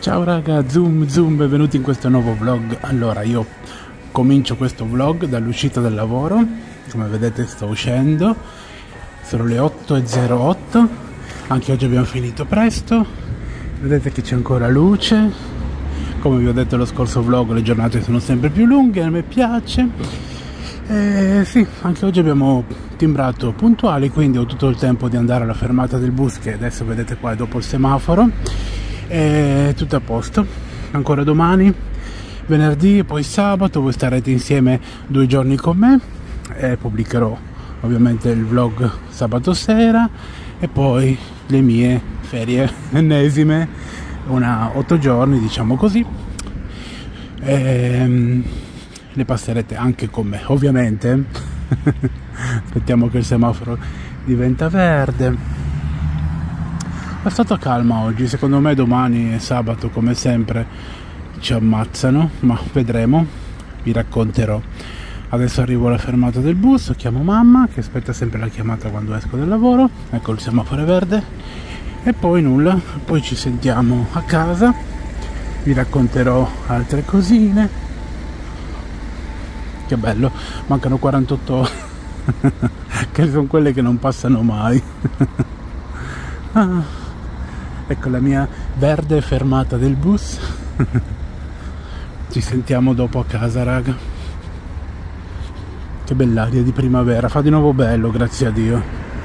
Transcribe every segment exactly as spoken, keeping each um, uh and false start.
Ciao raga, zoom zoom, benvenuti in questo nuovo vlog. Allora, io comincio questo vlog dall'uscita del lavoro. Come vedete sto uscendo, sono le otto e zero otto. Anche oggi abbiamo finito presto. Vedete che c'è ancora luce. Come vi ho detto lo scorso vlog, le giornate sono sempre più lunghe, a me piace. E sì, anche oggi abbiamo timbrato puntuali, quindi ho tutto il tempo di andare alla fermata del bus, che adesso vedete qua è dopo il semaforo. E tutto a posto. Ancora domani, venerdì e poi sabato voi starete insieme due giorni con me e pubblicherò ovviamente il vlog sabato sera e poi le mie ferie ennesime, una otto giorni diciamo così, e le passerete anche con me ovviamente. Aspettiamo che il semaforo diventa verde. È stata calma oggi, secondo me domani e sabato come sempre ci ammazzano, ma vedremo, vi racconterò. Adesso arrivo alla fermata del bus, chiamo mamma che aspetta sempre la chiamata quando esco dal lavoro, ecco il semaforo è verde, e poi nulla, poi ci sentiamo a casa, vi racconterò altre cosine. Che bello, mancano quarantotto ore, che sono quelle che non passano mai. Ah. Ecco la mia verde fermata del bus. Ci sentiamo dopo a casa, raga. Che bell'aria di primavera, fa di nuovo bello, grazie a Dio.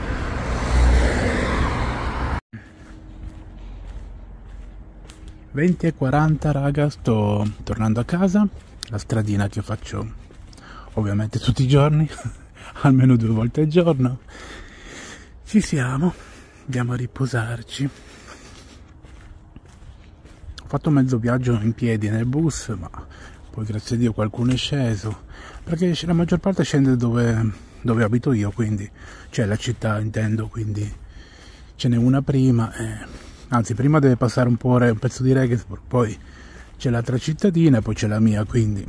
venti e quaranta, raga, sto tornando a casa. La stradina che faccio ovviamente tutti i giorni, almeno due volte al giorno. Ci siamo, andiamo a riposarci. Ho fatto mezzo viaggio in piedi nel bus, ma poi grazie a Dio qualcuno è sceso, perché la maggior parte scende dove, dove abito io, quindi cioè la città intendo, quindi ce n'è una prima, eh, anzi prima deve passare un po' un pezzo di Regensburg, poi c'è l'altra cittadina e poi c'è la mia, quindi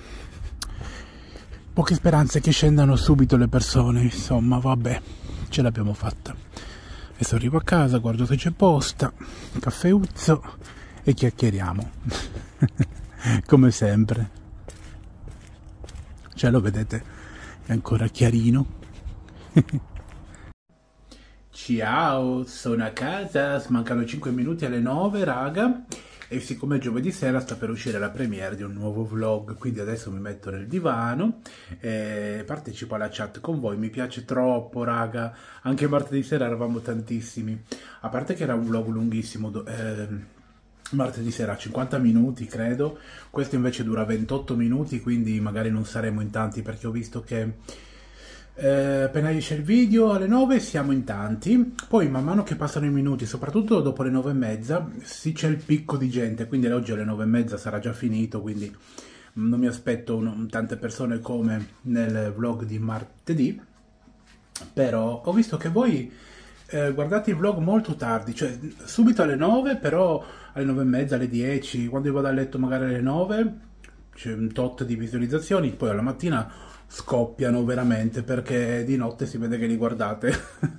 poche speranze che scendano subito le persone, insomma vabbè, ce l'abbiamo fatta. Adesso arrivo a casa, guardo se c'è posta, caffeuzzo e chiacchieriamo. Come sempre. Cioè lo vedete, è ancora chiarino. Ciao, sono a casa, mancano cinque minuti alle nove, raga. E siccome giovedì sera sta per uscire la premiere di un nuovo vlog, quindi adesso mi metto nel divano e partecipo alla chat con voi. Mi piace troppo, raga. Anche martedì sera eravamo tantissimi. A parte che era un vlog lunghissimo, eh, martedì sera cinquanta minuti credo, questo invece dura ventotto minuti, quindi magari non saremo in tanti, perché ho visto che eh, appena esce il video alle nove siamo in tanti, poi man mano che passano i minuti, soprattutto dopo le nove e mezza, sì, c'è il picco di gente, quindi oggi alle nove e mezza sarà già finito, quindi non mi aspetto un, tante persone come nel vlog di martedì, però ho visto che voi Eh, guardate il vlog molto tardi, cioè subito alle nove, però alle nove e mezza, alle dieci, quando io vado a letto magari alle nove, c'è un tot di visualizzazioni, poi alla mattina scoppiano veramente perché di notte si vede che li guardate.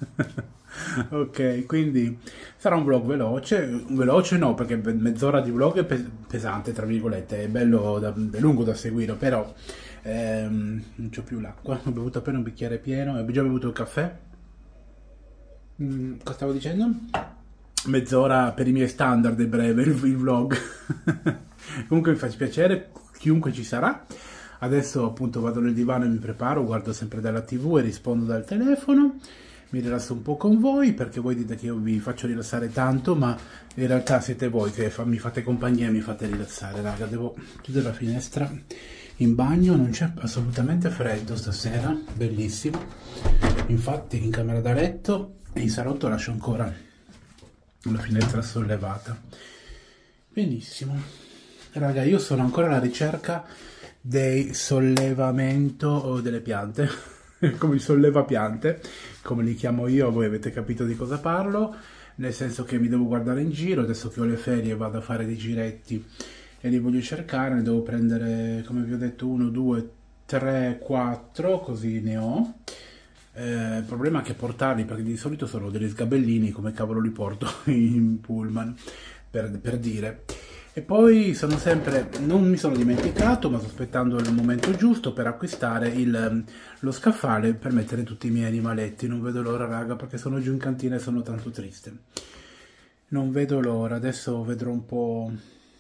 Ok, quindi sarà un vlog veloce, veloce no, perché mezz'ora di vlog è pes pesante, tra virgolette, è bello, da, è lungo da seguire, però ehm, non c'ho più l'acqua, ho bevuto appena un bicchiere pieno, ho già bevuto il caffè. Mm, cosa stavo dicendo? Mezz'ora per i miei standard è breve il, il vlog. Comunque mi fa piacere chiunque ci sarà. Adesso appunto vado nel divano e mi preparo, guardo sempre dalla tv e rispondo dal telefono, mi rilasso un po' con voi, perché voi dite che io vi faccio rilassare tanto, ma in realtà siete voi che fa, mi fate compagnia e mi fate rilassare, raga. Devo chiudere la finestra. In bagno non c'è assolutamente freddo stasera, bellissimo. Infatti in camera da letto e in salotto lascio ancora la finestra sollevata. Benissimo. Raga, io sono ancora alla ricerca dei sollevamento delle piante, come il sollevapiante, come li chiamo io, voi avete capito di cosa parlo, nel senso che mi devo guardare in giro, adesso che ho le ferie vado a fare dei giretti e li voglio cercare, ne devo prendere, come vi ho detto, uno, due, tre, quattro, così ne ho. Eh, il problema è che portarli, perché di solito sono degli sgabellini, come cavolo li porto in pullman, per, per dire. E poi sono sempre, non mi sono dimenticato, ma sto aspettando il momento giusto per acquistare il, lo scaffale per mettere tutti i miei animaletti. Non vedo l'ora, raga, perché sono giù in cantina e sono tanto triste. Non vedo l'ora, adesso vedrò un po'.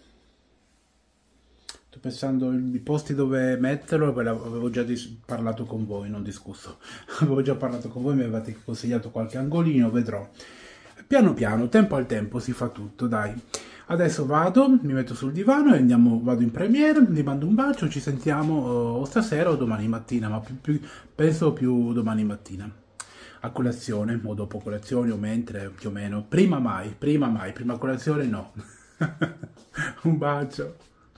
Sto pensando i posti dove metterlo, ve l'avevo già parlato con voi, non discusso. Avevo già parlato con voi, mi avevate consigliato qualche angolino, vedrò. Piano piano, tempo al tempo si fa tutto, dai. Adesso vado, mi metto sul divano e andiamo, vado in Premiere, vi mando un bacio, ci sentiamo o stasera o domani mattina, ma più, più, penso più domani mattina. A colazione, o dopo colazione, o mentre, più o meno. Prima mai, prima mai, prima colazione no. Un bacio.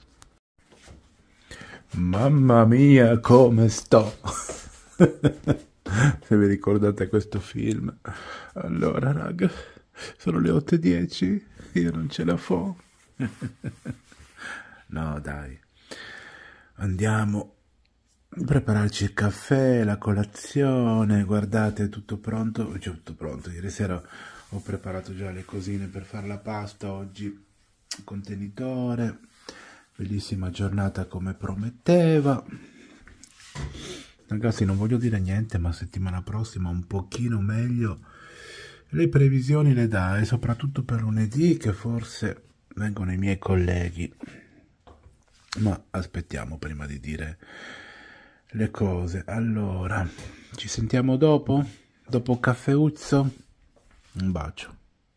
Mamma mia, come sto! Se vi ricordate questo film. Allora, raga, sono le otto e dieci, io non ce la fo. No, dai. Andiamo a prepararci il caffè, la colazione, guardate, è tutto pronto. C'è tutto pronto. Ieri sera ho preparato già le cosine per fare la pasta, oggi contenitore. Bellissima giornata come prometteva. Ragazzi, non voglio dire niente, ma settimana prossima un pochino meglio. Le previsioni le dà, e soprattutto per lunedì, che forse vengono i miei colleghi. Ma aspettiamo prima di dire le cose. Allora, ci sentiamo dopo? Dopo caffeuzzo? Un bacio.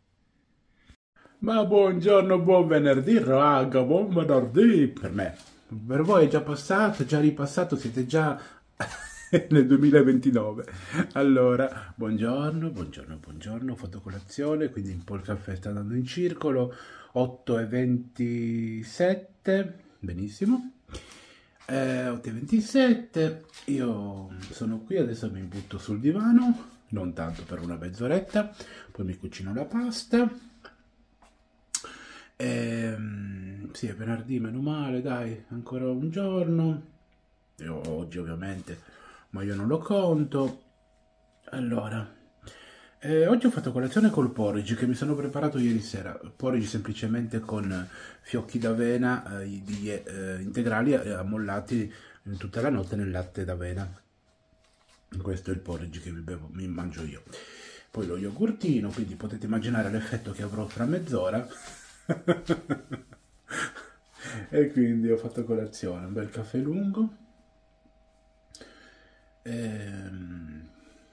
Ma buongiorno, buon venerdì, raga, buon venerdì per me. Per voi è già passato, è già ripassato, siete già nel duemilaventinove. Allora, buongiorno, buongiorno, buongiorno, ho fatto colazione, quindi un po' il caffè sta andando in circolo, otto e ventisette, benissimo. Eh, otto e ventisette, io sono qui, adesso mi butto sul divano, non tanto per una mezz'oretta, poi mi cucino la pasta. Ehm, sì, è venerdì, meno male, dai, ancora un giorno. E oggi ovviamente, ma io non lo conto. Allora, eh, oggi ho fatto colazione col porridge che mi sono preparato ieri sera. Porridge semplicemente con fiocchi d'avena eh, di, eh, integrali eh, ammollati tutta la notte nel latte d'avena. Questo è il porridge che mi, bevo, mi mangio io. Poi lo yogurtino, quindi potete immaginare l'effetto che avrò fra mezz'ora. E quindi ho fatto colazione, un bel caffè lungo. Ehm...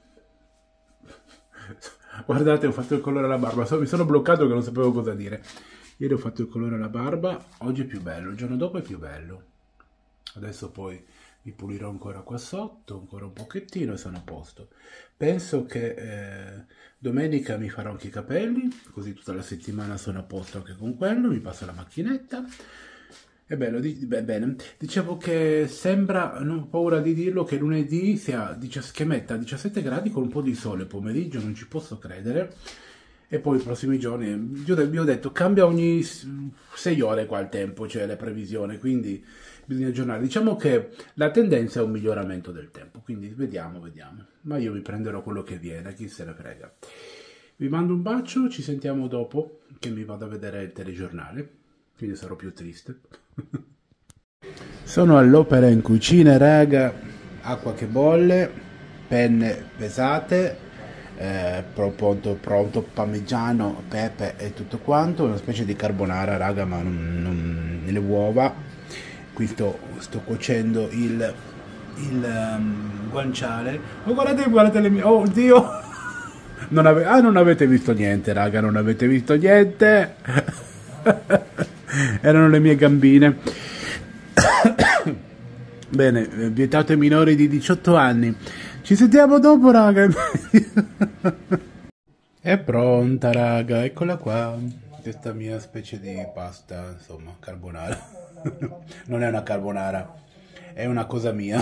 Guardate, ho fatto il colore alla barba, mi sono bloccato che non sapevo cosa dire. Ieri ho fatto il colore alla barba, oggi è più bello, il giorno dopo è più bello. Adesso poi mi pulirò ancora qua sotto, ancora un pochettino e sono a posto. Penso che eh, domenica mi farò anche i capelli, così tutta la settimana sono a posto anche con quello, mi passo la macchinetta. È bello, di, beh, bene. Dicevo che sembra, non ho paura di dirlo, che lunedì sia che metta diciassette gradi con un po' di sole pomeriggio, non ci posso credere. E poi i prossimi giorni, vi ho detto, cambia ogni sei ore qua il tempo, cioè la previsione, quindi bisogna aggiornare. Diciamo che la tendenza è un miglioramento del tempo, quindi vediamo, vediamo. Ma io mi prenderò quello che viene, chi se ne frega. Vi mando un bacio, ci sentiamo dopo, che mi vado a vedere il telegiornale, quindi sarò più triste. Sono all'opera in cucina, raga, acqua che bolle, penne pesate, eh, pronto, pronto parmigiano, pepe e tutto quanto, una specie di carbonara, raga, ma non, non, le uova. Qui sto, sto cuocendo il, il um, guanciale. Oh, guardate, guardate le mie... Oh, Dio! Non ave... Ah, non avete visto niente, raga, non avete visto niente! Erano le mie gambine. Bene, vietato ai minori di diciotto anni. Ci sentiamo dopo, raga. È pronta, raga, eccola qua. Questa mia specie di pasta, insomma, carbonara. Non è una carbonara, è una cosa mia.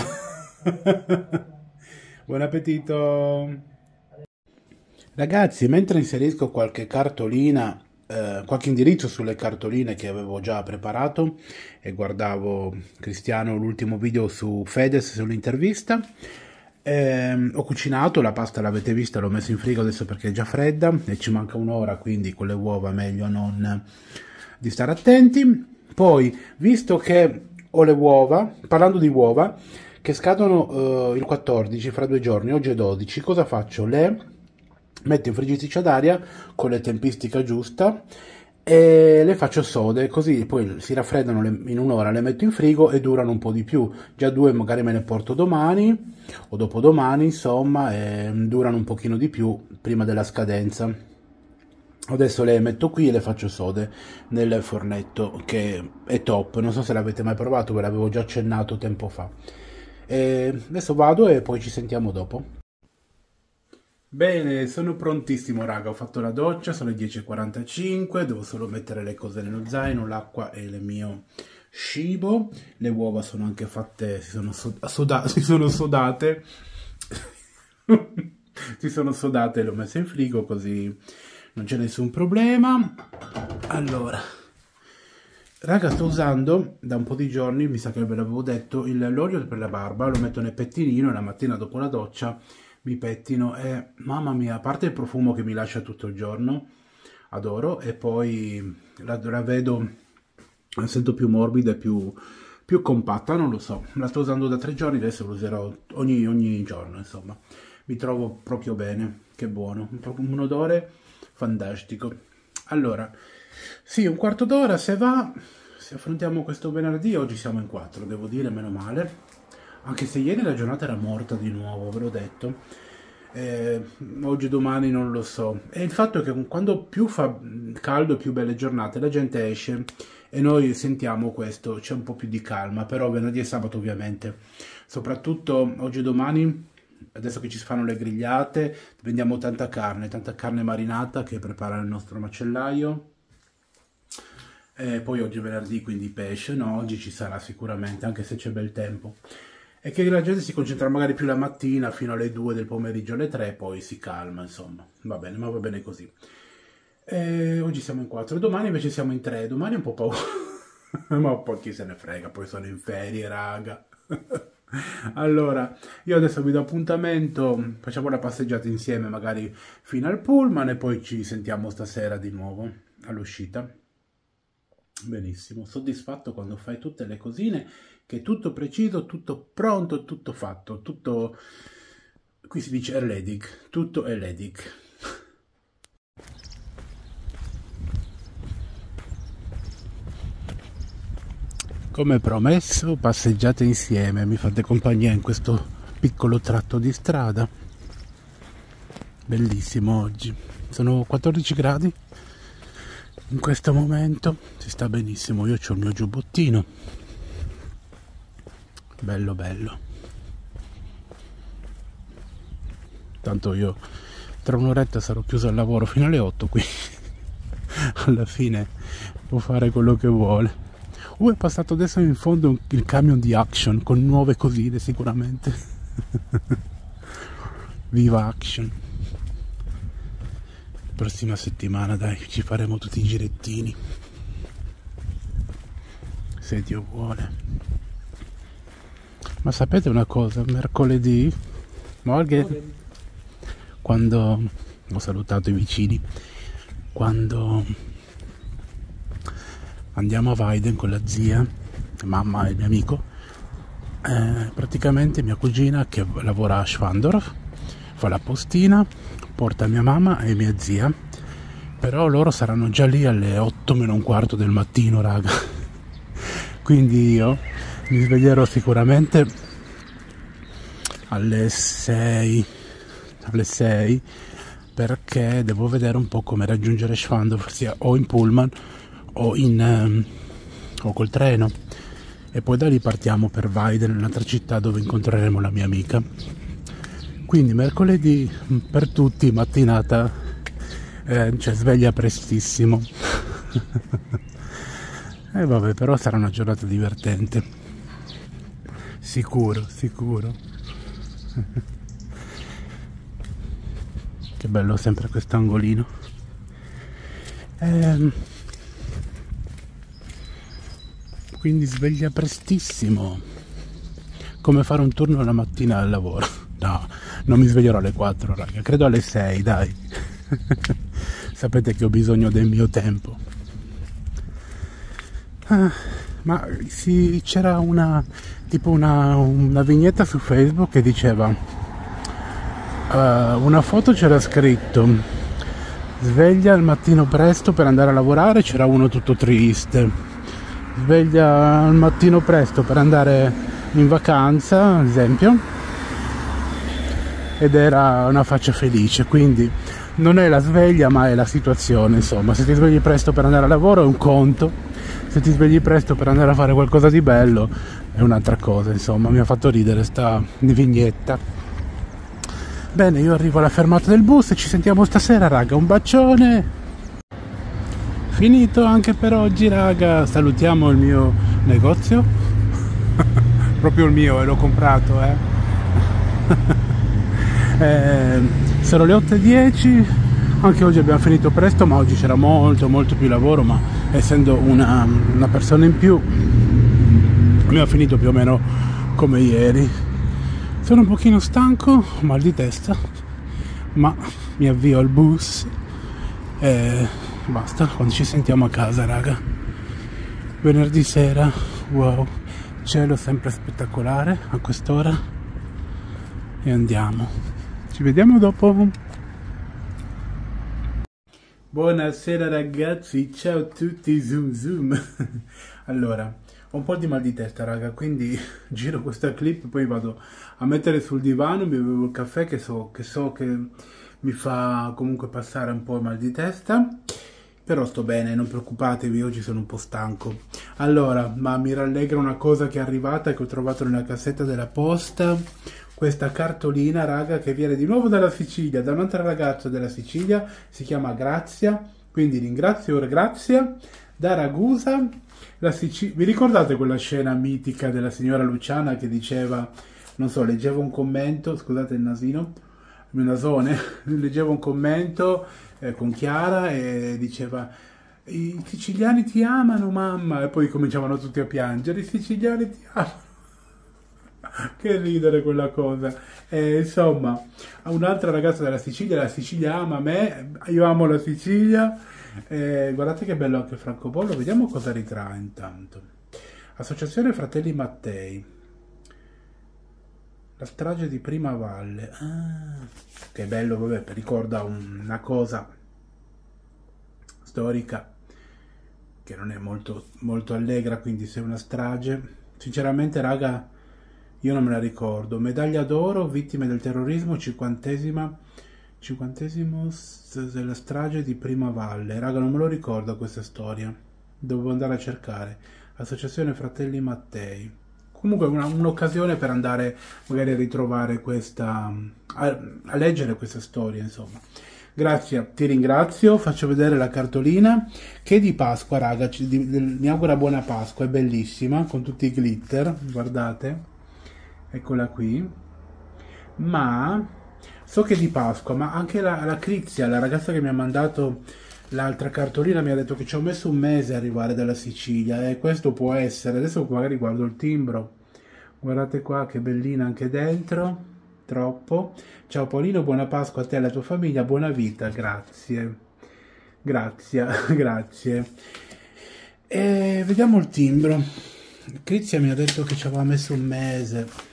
Buon appetito. Ragazzi, mentre inserisco qualche cartolina, eh, qualche indirizzo sulle cartoline che avevo già preparato e guardavo Cristiano l'ultimo video su Fedez sull'intervista, eh, ho cucinato la pasta, l'avete vista, l'ho messa in frigo adesso perché è già fredda e ci manca un'ora, quindi con le uova meglio non di stare attenti. Poi, visto che ho le uova, parlando di uova, che scadono eh, il quattordici, fra due giorni, oggi è dodici, cosa faccio? Le metto in friggitrice ad aria con la tempistica giusta e le faccio sode, così poi si raffreddano le- in un'ora, le metto in frigo e durano un po' di più. Già due magari me ne porto domani o dopodomani, insomma, e durano un pochino di più prima della scadenza. Adesso le metto qui e le faccio sode nel fornetto che è top. Non so se l'avete mai provato, ve l'avevo già accennato tempo fa. E adesso vado e poi ci sentiamo dopo. Bene, sono prontissimo raga, ho fatto la doccia, sono le dieci e quarantacinque, devo solo mettere le cose nello zaino, l'acqua e il mio cibo. Le uova sono anche fatte, si sono, so- soda- si sono sodate, si sono sodate e le ho messe in frigo così non c'è nessun problema. Allora, raga, sto usando da un po' di giorni, mi sa che ve l'avevo detto, il- l'olio per la barba, lo metto nel pettinino e la mattina dopo la doccia mi pettino e mamma mia, a parte il profumo che mi lascia tutto il giorno, adoro, e poi la, la vedo, la sento più morbida e più, più compatta, non lo so, la sto usando da tre giorni, adesso lo userò ogni, ogni giorno, insomma, mi trovo proprio bene, che buono, un, un odore fantastico. Allora, sì, un quarto d'ora se va, se affrontiamo questo venerdì, oggi siamo in quattro, devo dire, meno male. Anche se ieri la giornata era morta di nuovo, ve l'ho detto. Eh, oggi, domani non lo so. E il fatto è che quando più fa caldo e più belle giornate, la gente esce e noi sentiamo questo, c'è un po' più di calma, però venerdì e sabato ovviamente. Soprattutto oggi e domani, adesso che ci si fanno le grigliate, vendiamo tanta carne, tanta carne marinata che prepara il nostro macellaio. E poi oggi è venerdì, quindi pesce, no? Oggi ci sarà sicuramente, anche se c'è bel tempo. E che la gente si concentra magari più la mattina fino alle due del pomeriggio, alle tre, poi si calma, insomma. Va bene, ma va bene così. E oggi siamo in quattro, domani invece siamo in tre. Domani è un po' paura, ma poi chi se ne frega, poi sono in ferie, raga. Allora, io adesso vi do appuntamento, facciamo la passeggiata insieme magari fino al pullman e poi ci sentiamo stasera di nuovo all'uscita. Benissimo, soddisfatto quando fai tutte le cosine, che è tutto preciso, tutto pronto, tutto fatto, tutto, qui si dice erledig, tutto erledig. Come promesso, passeggiate insieme, mi fate compagnia in questo piccolo tratto di strada. Bellissimo oggi, sono quattordici gradi. In questo momento si sta benissimo, io ho il mio giubbottino, bello bello, tanto io tra un'oretta sarò chiuso al lavoro fino alle otto, quindi alla fine può fare quello che vuole. Uh, è passato adesso in fondo il camion di Action con nuove cosine sicuramente. Viva Action! Prossima settimana dai, ci faremo tutti i girettini, se Dio vuole. Ma sapete una cosa, mercoledì morgen, quando ho salutato i vicini, quando andiamo a Weiden con la zia, mamma e il mio amico, eh, praticamente mia cugina che lavora a Schwandorf fa la postina, porta mia mamma e mia zia, però loro saranno già lì alle otto meno un quarto del mattino, raga. Quindi io mi sveglierò sicuramente alle sei, alle sei, perché devo vedere un po' come raggiungere Schwandorf, sia o in pullman o, in, um, o col treno, e poi da lì partiamo per Weiden, un'altra città dove incontreremo la mia amica. Quindi mercoledì per tutti mattinata, eh, cioè sveglia prestissimo. E vabbè, però sarà una giornata divertente, sicuro, sicuro. Che bello sempre questo angolino. Ehm, quindi sveglia prestissimo, come fare un turno la mattina al lavoro. No, non mi sveglierò alle quattro, raga, credo alle sei, dai. Sapete che ho bisogno del mio tempo. Ah, ma sì, c'era una tipo una, una vignetta su Facebook che diceva uh, una foto, c'era scritto sveglia al mattino presto per andare a lavorare, c'era uno tutto triste, sveglia al mattino presto per andare in vacanza, ad esempio, ed era una faccia felice. Quindi non è la sveglia ma è la situazione, insomma. Se ti svegli presto per andare a lavoro è un conto, se ti svegli presto per andare a fare qualcosa di bello è un'altra cosa, insomma. Mi ha fatto ridere sta vignetta. Bene, io arrivo alla fermata del bus e ci sentiamo stasera, raga. Un bacione. Finito anche per oggi, raga. Salutiamo il mio negozio. Proprio il mio, e l'ho comprato, eh. eh sono le otto e dieci. Anche oggi abbiamo finito presto, ma oggi c'era molto molto più lavoro, ma essendo una, una persona in più abbiamo finito più o meno come ieri. Sono un pochino stanco, mal di testa, ma mi avvio al bus e basta. Quando ci sentiamo a casa, raga. Venerdì sera, wow, cielo sempre spettacolare a quest'ora, e andiamo. Ci vediamo dopo. Buonasera ragazzi, ciao a tutti, zoom zoom. Allora, ho un po' di mal di testa, raga, quindi giro questa clip, poi vado a mettere sul divano, mi bevo il caffè che so che, so che mi fa comunque passare un po' il mal di testa, però sto bene, non preoccupatevi, oggi sono un po' stanco. Allora, ma mi rallegra una cosa che è arrivata e che ho trovato nella cassetta della posta, questa cartolina, raga, che viene di nuovo dalla Sicilia, da un'altra ragazza della Sicilia, si chiama Grazia, quindi ringrazio Grazia, da Ragusa. La Sicilia. Vi ricordate quella scena mitica della signora Luciana che diceva, non so, leggevo un commento, scusate il nasino, il mio nasone, leggevo un commento eh, con Chiara e diceva i siciliani ti amano mamma, e poi cominciavano tutti a piangere, i siciliani ti amano. Che ridere quella cosa. E, insomma, un'altra ragazza della Sicilia, la Sicilia ama me, io amo la Sicilia. Eh, guardate che bello anche francobollo, vediamo cosa ritrae intanto. Associazione Fratelli Mattei, la strage di Prima Valle. Ah, che bello, vabbè, ricorda un, una cosa storica che non è molto, molto allegra, quindi se è una strage, sinceramente raga io non me la ricordo. Medaglia d'oro, vittime del terrorismo, cinquantesima cinquantesimo della strage di Prima Valle. Raga, non me lo ricordo questa storia, devo andare a cercare. Associazione Fratelli Mattei. Comunque un'occasione per andare magari a ritrovare questa, a, a leggere questa storia, insomma. Grazie, ti ringrazio, faccio vedere la cartolina che è di Pasqua, raga, ci, di, mi augura buona Pasqua, è bellissima, con tutti i glitter, guardate, eccola qui, ma so che è di Pasqua, ma anche la, la Crizia, la ragazza che mi ha mandato l'altra cartolina, mi ha detto che ci ho messo un mese a arrivare dalla Sicilia, e questo può essere. Adesso magari guardo il timbro, guardate qua che bellina anche dentro, troppo. Ciao Paolino, buona Pasqua a te e alla tua famiglia, buona vita, grazie, grazie, grazie. E vediamo il timbro. Crizia mi ha detto che ci aveva messo un mese.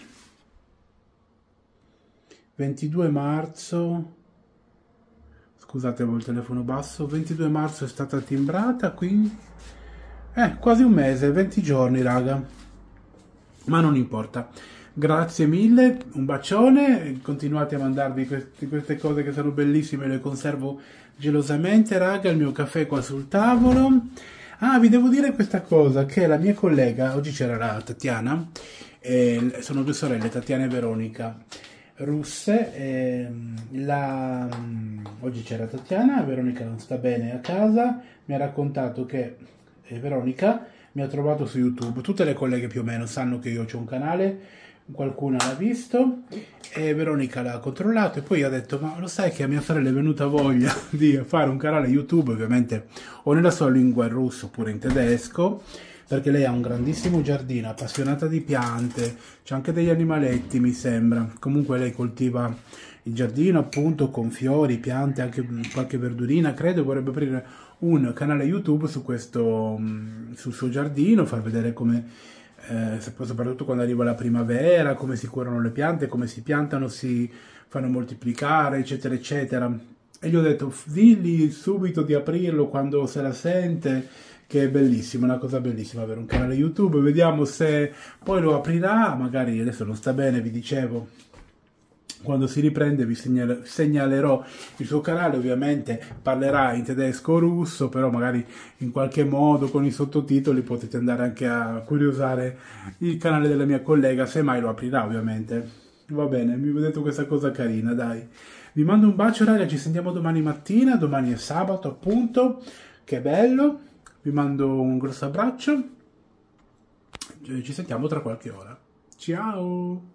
ventidue marzo, scusate avevo il telefono basso, ventidue marzo è stata timbrata, quindi eh, quasi un mese, venti giorni raga, ma non importa. Grazie mille, un bacione, continuate a mandarvi queste, queste cose che sono bellissime, le conservo gelosamente, raga. Il mio caffè qua sul tavolo. Ah, vi devo dire questa cosa, che la mia collega, oggi c'era la Tatiana, eh, sono due sorelle, Tatiana e Veronica, russe, eh, la, oggi c'era Tatiana, Veronica non sta bene a casa, mi ha raccontato che eh, Veronica mi ha trovato su YouTube, tutte le colleghe più o meno sanno che io ho un canale, qualcuna l'ha visto e Veronica l'ha controllato, e poi ha detto ma lo sai che a mia sorella è venuta voglia di fare un canale YouTube, ovviamente o nella sua lingua in russo oppure in tedesco, perché lei ha un grandissimo giardino, appassionata di piante, c'è anche degli animaletti mi sembra, comunque lei coltiva il giardino appunto con fiori, piante, anche qualche verdurina, credo vorrebbe aprire un canale YouTube su questo, mh, sul suo giardino, far vedere come, eh, soprattutto quando arriva la primavera, come si curano le piante, come si piantano, si fanno moltiplicare, eccetera, eccetera. E gli ho detto, digli subito di aprirlo quando se la sente, che è bellissimo, è una cosa bellissima avere un canale YouTube. Vediamo se poi lo aprirà, magari adesso non sta bene, vi dicevo. Quando si riprende vi segnal- segnalerò il suo canale, ovviamente parlerà in tedesco o russo, però magari in qualche modo con i sottotitoli potete andare anche a curiosare il canale della mia collega, se mai lo aprirà ovviamente. Va bene, mi ho detto questa cosa carina, dai. Vi mando un bacio raga, ci sentiamo domani mattina, domani è sabato appunto, che bello. Vi mando un grosso abbraccio, ci sentiamo tra qualche ora. Ciao!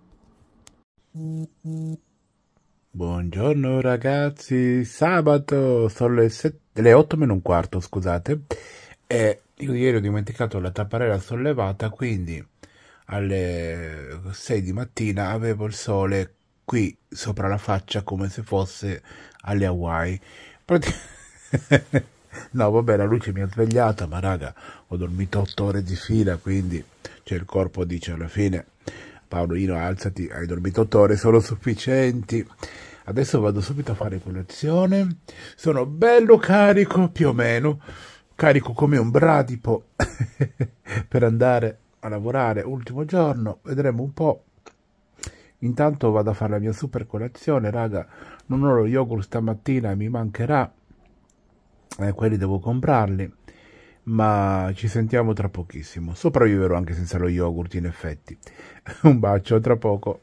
Buongiorno ragazzi, sabato, sono le, sette, le otto meno un quarto, scusate, e io ieri ho dimenticato la tapparella sollevata, quindi alle sei di mattina avevo il sole qui sopra la faccia come se fosse alle Hawaii. Prati- No, vabbè, la luce mi ha svegliata, ma raga, ho dormito otto ore di fila, quindi cioè, il corpo dice alla fine, Paolino, alzati, hai dormito otto ore, sono sufficienti. Adesso vado subito a fare colazione, sono bello carico, più o meno, carico come un bradipo per andare a lavorare, ultimo giorno, vedremo un po'. Intanto vado a fare la mia super colazione, raga, non ho lo yogurt stamattina, mi mancherà. Eh, quelli devo comprarli, ma ci sentiamo tra pochissimo. Sopravviverò anche senza lo yogurt, in effetti. Un bacio, tra poco.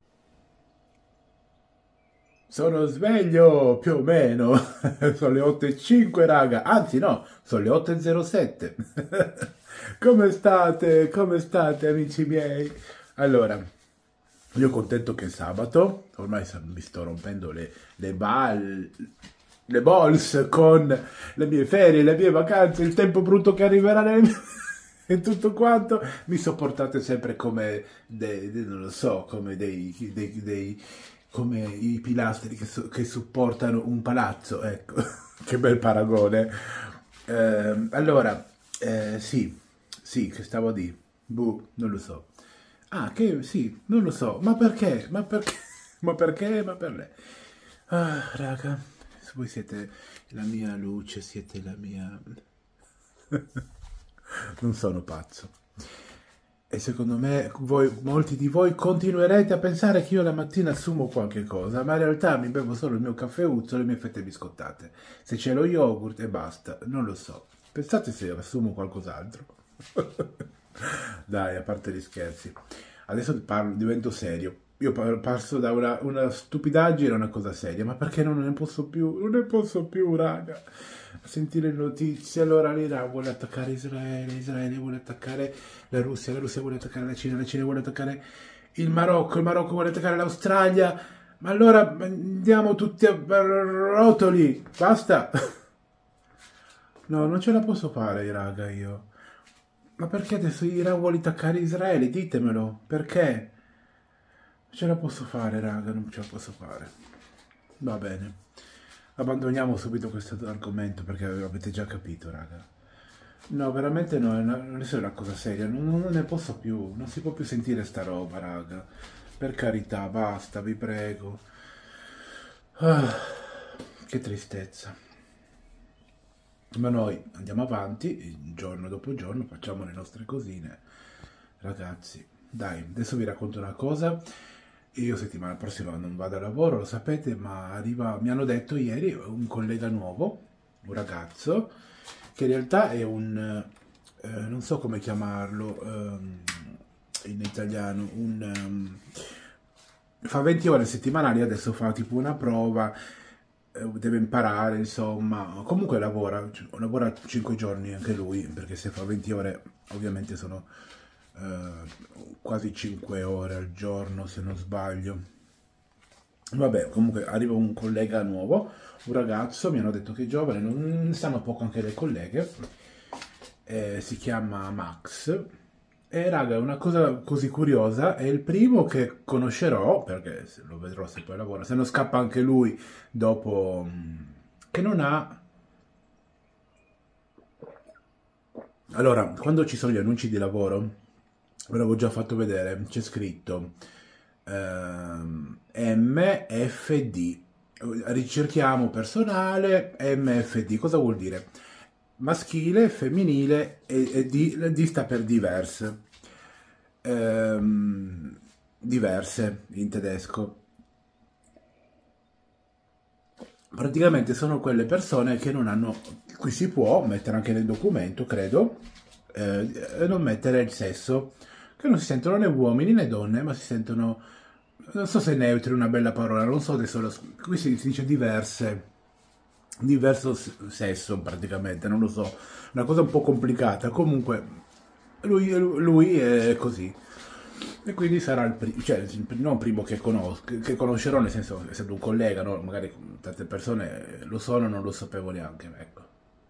Sono sveglio, più o meno. Sono le otto e cinque, raga. Anzi, no, sono le otto e zero sette. Come state? Come state, amici miei? Allora, io contento che è sabato. Ormai mi sto rompendo le, le balle. Le balls con le mie ferie, le mie vacanze, il tempo brutto che arriverà nel... e tutto quanto, mi sopportate sempre come dei, dei non lo so, come dei, dei, dei come i pilastri che, so, che supportano un palazzo, ecco, che bel paragone. Eh, allora, eh, sì, sì, che stavo a dire, boh, non lo so. Ah, che sì, non lo so, ma perché, ma perché, ma perché, ma per lei. Ah, raga. Voi siete la mia luce, siete la mia... Non sono pazzo. E secondo me voi, molti di voi continuerete a pensare che io la mattina assumo qualche cosa, ma in realtà mi bevo solo il mio caffeuzzo e le mie fette biscottate. Se c'è lo yogurt e basta, non lo so. Pensate se assumo qualcos'altro. Dai, a parte gli scherzi. Adesso parlo, divento serio. Io passo da una, una stupidaggine a una cosa seria, ma perché non ne posso più, non ne posso più, raga. Sentire le notizie, allora l'Iran vuole attaccare Israele, Israele vuole attaccare la Russia, la Russia vuole attaccare la Cina, la Cina vuole attaccare il Marocco, il Marocco vuole attaccare l'Australia, ma allora andiamo tutti a rotoli, basta. No, non ce la posso fare, raga, io. Ma perché adesso l'Iran vuole attaccare Israele? Ditemelo, perché? Ce la posso fare, raga, non ce la posso fare. Va bene. Abbandoniamo subito questo argomento perché avete già capito, raga. No, veramente no, non è una cosa seria, non, non ne posso più, non si può più sentire sta roba, raga. Per carità, basta, vi prego. Ah, che tristezza. Ma noi andiamo avanti, giorno dopo giorno, facciamo le nostre cosine. Ragazzi, dai, adesso vi racconto una cosa. Io settimana prossima non vado a lavoro, lo sapete, ma arriva, mi hanno detto ieri un collega nuovo, un ragazzo, che in realtà è un, eh, non so come chiamarlo um, in italiano, un, um, fa venti ore settimanali, adesso fa tipo una prova, eh, deve imparare, insomma, comunque lavora, lavora cinque giorni anche lui, perché se fa venti ore ovviamente sono... Uh, quasi cinque ore al giorno se non sbaglio. Vabbè, comunque arriva un collega nuovo, un ragazzo, mi hanno detto che è giovane, non stanno poco anche le colleghe, eh, si chiama Max. E raga, una cosa così curiosa, è il primo che conoscerò, perché se lo vedrò se poi lavora, se non scappa anche lui dopo, che non ha Allora, quando ci sono gli annunci di lavoro, ve l'avevo già fatto vedere, c'è scritto ehm, M F D, ricerchiamo personale M F D, cosa vuol dire? Maschile, femminile e, e D, D sta per diverse, Ehm, diverse in tedesco. Praticamente sono quelle persone che non hanno, qui si può mettere anche nel documento, credo, eh, non mettere il sesso, che non si sentono né uomini né donne, ma si sentono, non so se neutri è una bella parola, non so adesso, lo, qui si, si dice diverse, diverso sesso praticamente, non lo so, una cosa un po' complicata, comunque lui, lui è così. E quindi sarà il primo, cioè non il primo che, conos- che conoscerò, nel senso, essendo un collega, no? Magari tante persone lo sono, non lo sapevo neanche, ecco.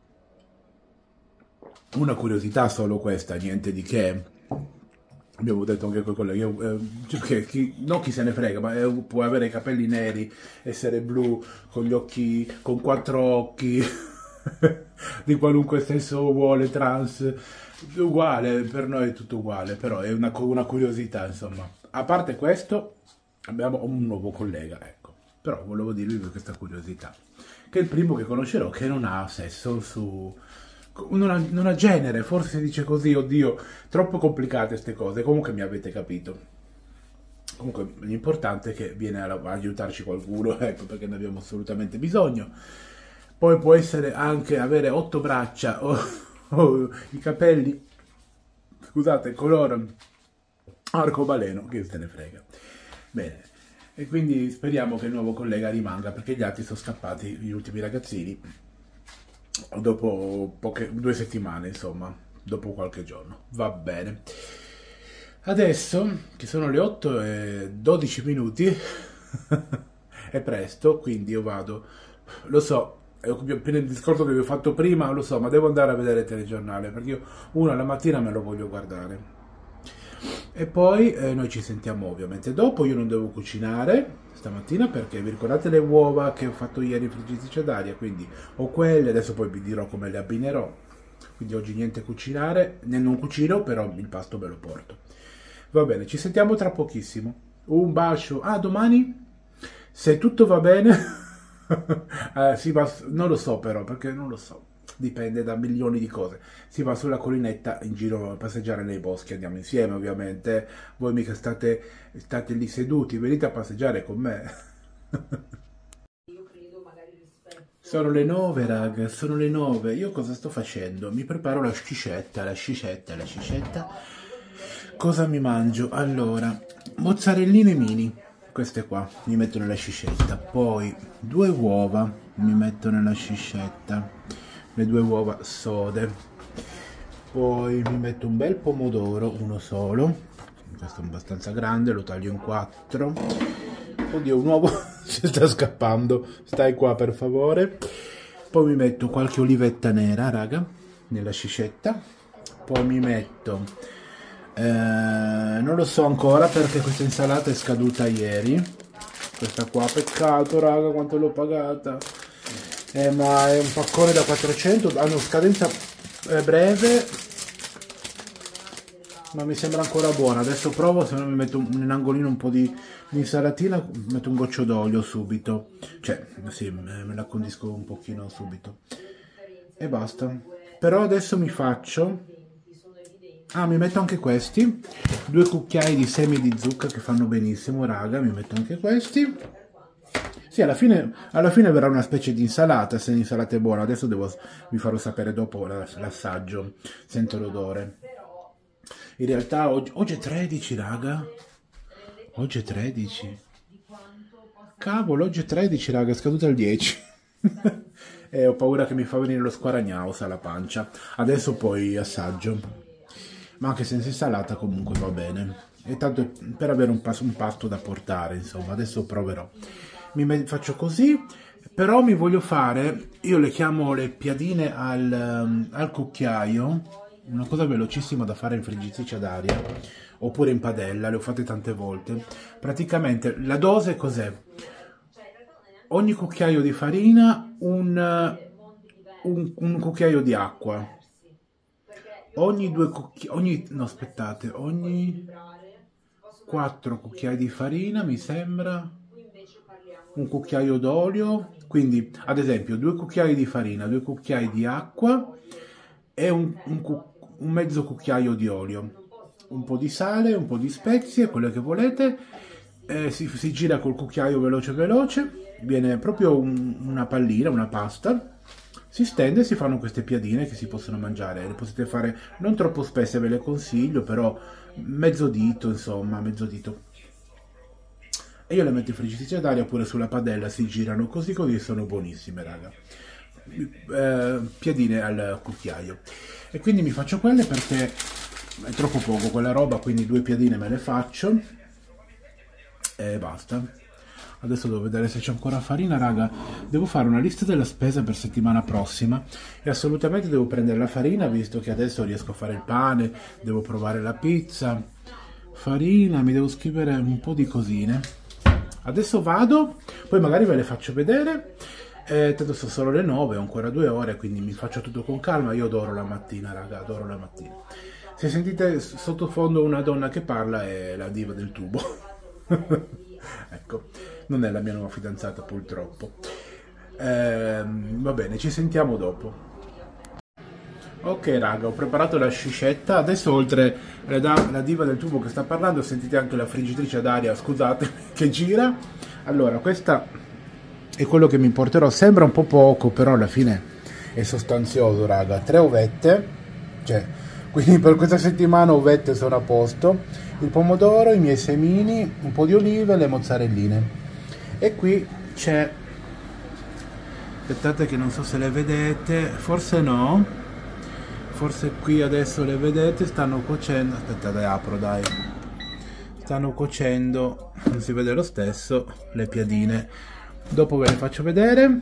Una curiosità solo questa, niente di che. Abbiamo detto anche con i colleghi, eh, cioè, che chi, non chi se ne frega, ma eh, può avere i capelli neri, essere blu, con gli occhi, con quattro occhi, di qualunque sesso vuole, trans, uguale, per noi è tutto uguale, però è una, una curiosità, insomma. A parte questo, abbiamo un nuovo collega, ecco, però volevo dirvi questa curiosità, che è il primo che conoscerò che non ha sesso su... Non ha, non ha genere, forse si dice così, oddio, troppo complicate queste cose, comunque mi avete capito. Comunque l'importante è che viene a, a aiutarci qualcuno, ecco, perché ne abbiamo assolutamente bisogno. Poi può essere anche avere otto braccia o, o i capelli, scusate, color arcobaleno, che se ne frega. Bene, e quindi speriamo che il nuovo collega rimanga, perché gli altri sono scappati, gli ultimi ragazzini, dopo poche, due settimane, insomma, dopo qualche giorno. Va bene. Adesso, che sono le otto e dodici minuti, è presto, quindi io vado. Lo so, è appena il discorso che vi ho fatto prima, lo so, ma devo andare a vedere il telegiornale, perché io uno alla mattina me lo voglio guardare. E poi eh, noi ci sentiamo ovviamente dopo. Io non devo cucinare stamattina perché vi ricordate le uova che ho fatto ieri in friggitrice d'aria, quindi ho quelle, adesso poi vi dirò come le abbinerò, quindi oggi niente cucinare, ne non cucino, però il pasto ve lo porto. Va bene, ci sentiamo tra pochissimo, un bacio, ah domani se tutto va bene eh, si va, non lo so però, perché non lo so, dipende da milioni di cose. Si va sulla collinetta in giro a passeggiare nei boschi, andiamo insieme ovviamente, voi mica state, state lì seduti, venite a passeggiare con me. Sono le nove raga, sono le nove, io cosa sto facendo? Mi preparo la schiscetta, la schiscetta, la schiscetta. Cosa mi mangio? Allora, mozzarelline mini, queste qua, mi metto nella schiscetta, poi due uova, mi metto nella schiscetta, le due uova sode, poi mi metto un bel pomodoro, uno solo, questo è abbastanza grande, lo taglio in quattro, oddio un uovo si sta scappando, stai qua per favore, poi mi metto qualche olivetta nera raga, nella schiscetta, poi mi metto, eh, non lo so ancora perché questa insalata è scaduta ieri, questa qua, peccato raga quanto l'ho pagata. Eh, ma è un paccone da quattrocento, hanno scadenza eh, breve, ma mi sembra ancora buona. Adesso provo, se no mi metto un, in angolino un po' di, di insalatina, metto un goccio d'olio subito, cioè sì, me la condisco un pochino subito e basta. Però adesso mi faccio, ah mi metto anche questi, due cucchiai di semi di zucca che fanno benissimo raga, mi metto anche questi. Sì, alla fine, alla fine verrà una specie di insalata, se l'insalata è buona. Adesso devo, vi farò sapere dopo l'assaggio, sento l'odore. In realtà oggi, oggi è tredici, raga. Oggi è tredici. Cavolo, oggi è tredici, raga, è scaduto il dieci. E ho paura che mi fa venire lo squaragnaus alla pancia. Adesso poi assaggio. Ma anche senza insalata comunque va bene. E tanto per avere un, pas un pasto da portare, insomma. Adesso proverò. Mi faccio così, però mi voglio fare, io le chiamo le piadine al, um, al cucchiaio, una cosa velocissima da fare in friggitrice ad aria, oppure in padella, le ho fatte tante volte. Praticamente la dose cos'è? Ogni cucchiaio di farina, un, un, un cucchiaio di acqua. ogni due cucchiai, ogni, no aspettate, ogni quattro cucchiai di farina mi sembra, un cucchiaio d'olio, quindi ad esempio due cucchiai di farina, due cucchiai di acqua e un, un, un mezzo cucchiaio di olio, un po' di sale, un po' di spezie, quelle che volete, eh, si, si gira col cucchiaio veloce veloce, viene proprio un, una pallina, una pasta. Si stende e si fanno queste piadine che si possono mangiare, le potete fare non troppo spesse, ve le consiglio, però mezzo dito, insomma, mezzo dito. E io le metto in friggitrice d'aria oppure sulla padella, si girano così così, sono buonissime, raga. Eh, piadine al cucchiaio. E quindi mi faccio quelle perché è troppo poco quella roba, quindi due piadine me le faccio e basta. Adesso devo vedere se c'è ancora farina, raga. Devo fare una lista della spesa per settimana prossima e assolutamente devo prendere la farina, visto che adesso riesco a fare il pane, devo provare la pizza. Farina, mi devo scrivere un po' di cosine. Adesso vado, poi magari ve le faccio vedere. Eh, tanto sono solo le nove, ho ancora due ore, quindi mi faccio tutto con calma. Io adoro la mattina, raga, adoro la mattina. Se sentite sottofondo una donna che parla, è la diva del tubo. Ecco, non è la mia nuova fidanzata purtroppo. Eh, va bene, ci sentiamo dopo. Ok raga, ho preparato la schiscetta. Adesso oltre alla la diva del tubo che sta parlando, sentite anche la friggitrice d'aria, scusate, che gira. Allora, questa è quello che mi porterò. Sembra un po' poco, però alla fine è sostanzioso, raga. Tre ovette, cioè, quindi per questa settimana ovette sono a posto. Il pomodoro, i miei semini, un po' di olive e le mozzarelline. E qui c'è, aspettate che non so se le vedete, forse no, forse qui adesso le vedete, stanno cuocendo, aspettate apro dai, stanno cuocendo, non si vede lo stesso, le piadine. Dopo ve le faccio vedere.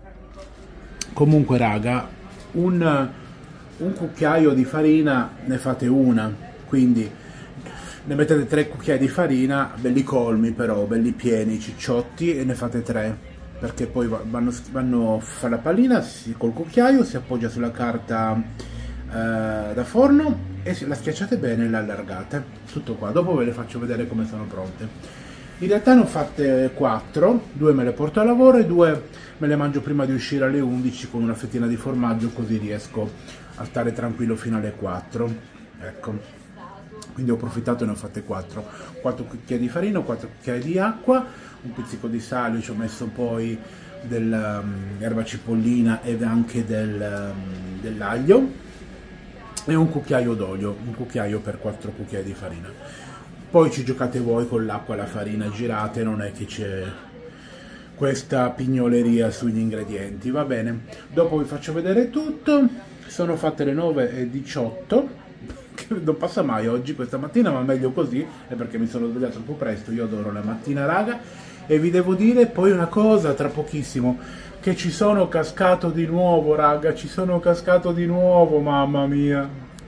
Comunque raga, un, un cucchiaio di farina ne fate una, quindi ne mettete tre cucchiai di farina, belli colmi però, belli pieni, cicciotti, e ne fate tre, perché poi vanno, vanno a fare la pallina si, col cucchiaio, si appoggia sulla carta eh, da forno e la schiacciate bene e la allargate. Tutto qua, dopo ve le faccio vedere come sono pronte. In realtà ne ho fatte quattro, due me le porto a lavoro e due me le mangio prima di uscire alle undici con una fettina di formaggio, così riesco a stare tranquillo fino alle quattro. Ecco. Quindi ho approfittato e ne ho fatte quattro. quattro cucchiai di farina, quattro cucchiai di acqua, un pizzico di sale, ci ho messo poi dell'erba um, cipollina ed anche del, um, dell'aglio e un cucchiaio d'olio, un cucchiaio per quattro cucchiai di farina. Poi ci giocate voi con l'acqua e la farina, girate, non è che c'è questa pignoleria sugli ingredienti, va bene. Dopo vi faccio vedere tutto. Sono fatte le nove e diciotto. Non passa mai oggi, questa mattina, ma meglio così, è perché mi sono svegliato troppo presto. Io adoro la mattina, raga. E vi devo dire poi una cosa, tra pochissimo, che ci sono cascato di nuovo, raga, ci sono cascato di nuovo, mamma mia.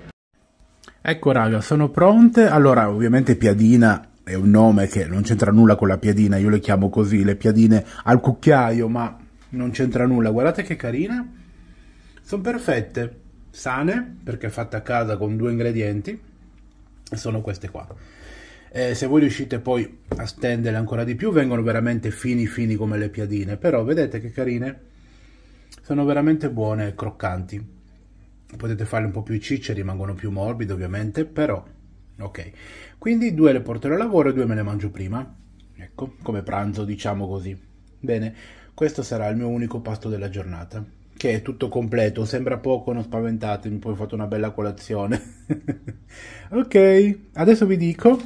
Ecco, raga, sono pronte. Allora, ovviamente piadina è un nome che non c'entra nulla con la piadina, io le chiamo così, le piadine al cucchiaio, ma non c'entra nulla. Guardate che carina, sono perfette. Sane, perché fatte a casa con due ingredienti, sono queste qua. Eh, se voi riuscite poi a stenderle ancora di più, vengono veramente fini fini come le piadine, però vedete che carine, sono veramente buone e croccanti. Potete farle un po' più cicce, rimangono più morbide ovviamente, però ok. Quindi due le porterò a lavoro e due me le mangio prima, ecco, come pranzo, diciamo così. Bene, questo sarà il mio unico pasto della giornata, che è tutto completo, sembra poco, non spaventatevi, poi ho fatto una bella colazione. Ok, adesso vi dico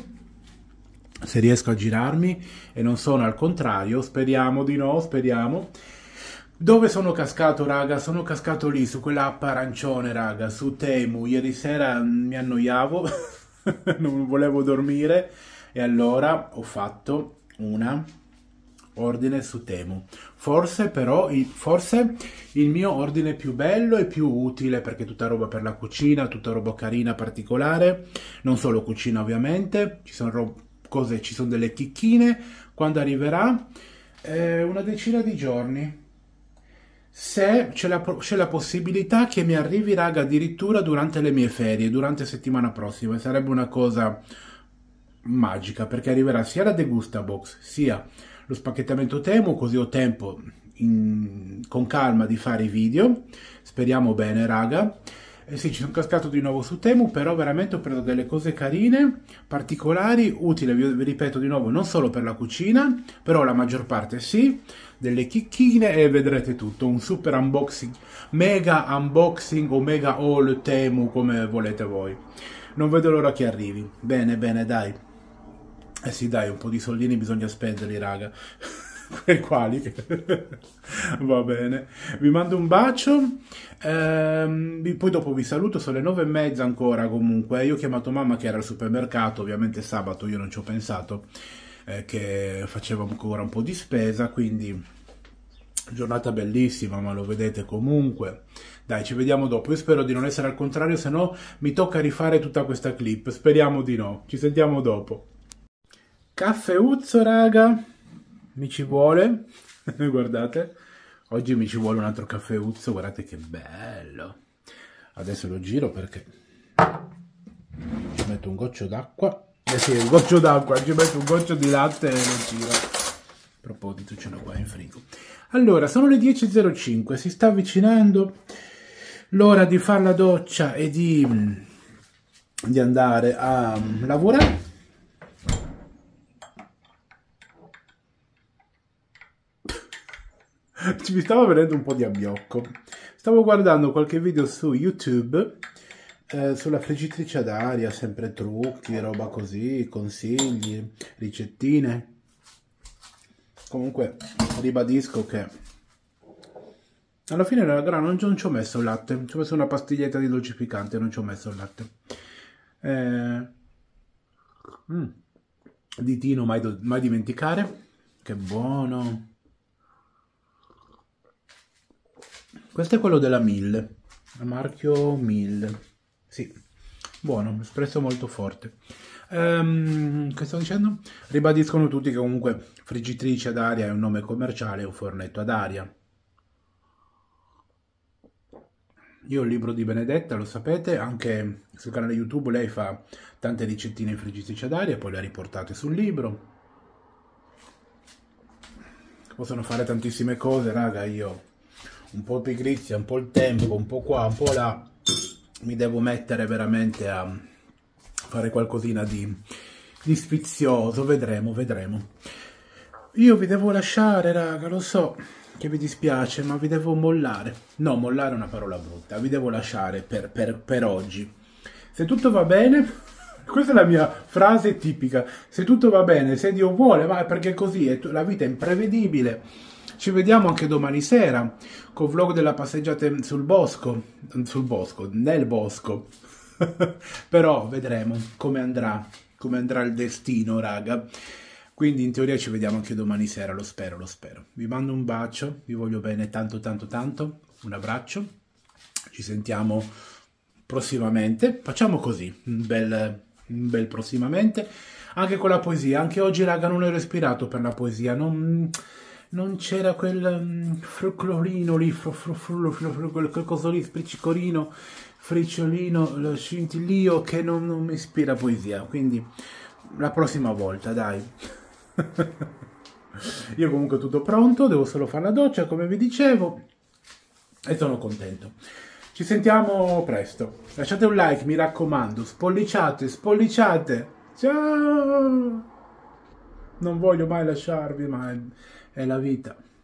se riesco a girarmi e non sono al contrario, speriamo di no, speriamo. Dove sono cascato, raga? Sono cascato lì, su quell'app arancione, raga, su Temu. Ieri sera mi annoiavo, non volevo dormire e allora ho fatto una ordine su Temu. Forse però, il, forse il mio ordine più bello e più utile, perché tutta roba per la cucina, tutta roba carina, particolare, non solo cucina ovviamente, ci sono cose, ci sono delle chicchine, quando arriverà? Eh, una decina di giorni. se c'è la, c'è la possibilità che mi arrivi, raga, addirittura durante le mie ferie, durante settimana prossima, e sarebbe una cosa magica, perché arriverà sia la Degusta Box, sia lo spacchettamento Temu, così ho tempo in, con calma di fare i video, speriamo bene, raga. Eh sì, ci sono cascato di nuovo su Temu, però veramente ho preso delle cose carine, particolari, utili, vi, vi ripeto di nuovo, non solo per la cucina, però la maggior parte sì, delle chicchine e vedrete tutto, un super unboxing, mega unboxing o mega haul Temu, come volete voi. Non vedo l'ora che arrivi. Bene, bene, dai. Eh sì, dai, un po' di soldini bisogna spenderli, raga. Quei quali? Va bene. Vi mando un bacio. Ehm, poi dopo vi saluto, sono le nove e mezza ancora comunque. Io ho chiamato mamma che era al supermercato, ovviamente sabato io non ci ho pensato, eh, che facevo ancora un po' di spesa, quindi giornata bellissima, ma lo vedete comunque. Dai, ci vediamo dopo. Io spero di non essere al contrario, se no mi tocca rifare tutta questa clip. Speriamo di no. Ci sentiamo dopo. Caffeuzzo, raga. Mi ci vuole. Guardate. Oggi mi ci vuole un altro caffeuzzo. Guardate che bello. Adesso lo giro perché ci metto un goccio d'acqua. Eh sì, un goccio d'acqua. Ci metto un goccio di latte e lo giro. A proposito, ce l'ho qua in frigo. Allora, sono le dieci e zero cinque. Si sta avvicinando l'ora di fare la doccia e di, di andare a lavorare. Ci mi stava venendo un po' di abbiocco. Stavo guardando qualche video su YouTube eh, sulla friggitrice ad aria, sempre trucchi, roba così, consigli, ricettine. Comunque ribadisco che alla fine raga, non, non ci ho messo il latte, ci ho messo una pastiglietta di dolcificante, non ci ho messo il latte. Eh, mm, ditino mai, mai dimenticare, che buono. Questo è quello della mille, il marchio mille, sì, buono, espresso molto forte. Um, che sto dicendo? Ribadiscono tutti che comunque friggitrice ad aria è un nome commerciale, è un fornetto ad aria. Io ho il libro di Benedetta, lo sapete, anche sul canale YouTube lei fa tante ricettine in friggitrice ad aria, poi le ha riportate sul libro. Possono fare tantissime cose, raga, io un po' pigrizia, un po' il tempo, un po' qua, un po' là, mi devo mettere veramente a fare qualcosina di, di sfizioso, vedremo, vedremo. Io vi devo lasciare, raga, lo so che vi dispiace, ma vi devo mollare. No, mollare è una parola brutta, vi devo lasciare per, per, per oggi. Se tutto va bene, questa è la mia frase tipica, se tutto va bene, se Dio vuole, ma perché così è, la vita è imprevedibile. Ci vediamo anche domani sera col vlog della passeggiata sul bosco, sul bosco, nel bosco. Però vedremo come andrà, come andrà il destino, raga. Quindi in teoria ci vediamo anche domani sera, lo spero, lo spero. Vi mando un bacio, vi voglio bene tanto tanto tanto, un abbraccio. Ci sentiamo prossimamente. Facciamo così, un bel, un bel prossimamente. Anche con la poesia, anche oggi, raga, non ero ispirato per la poesia, non... non c'era quel um, fruccolino lì, fru, fru, fru, fru, fru, quel, quel coso lì, spiccicolino, fricciolino, lo scintillio che non, non mi ispira poesia, quindi la prossima volta, dai. Io comunque tutto pronto, devo solo fare la doccia, come vi dicevo, e sono contento. Ci sentiamo presto. Lasciate un like, mi raccomando, spolliciate, spolliciate. Ciao! Non voglio mai lasciarvi, ma è, è la vita.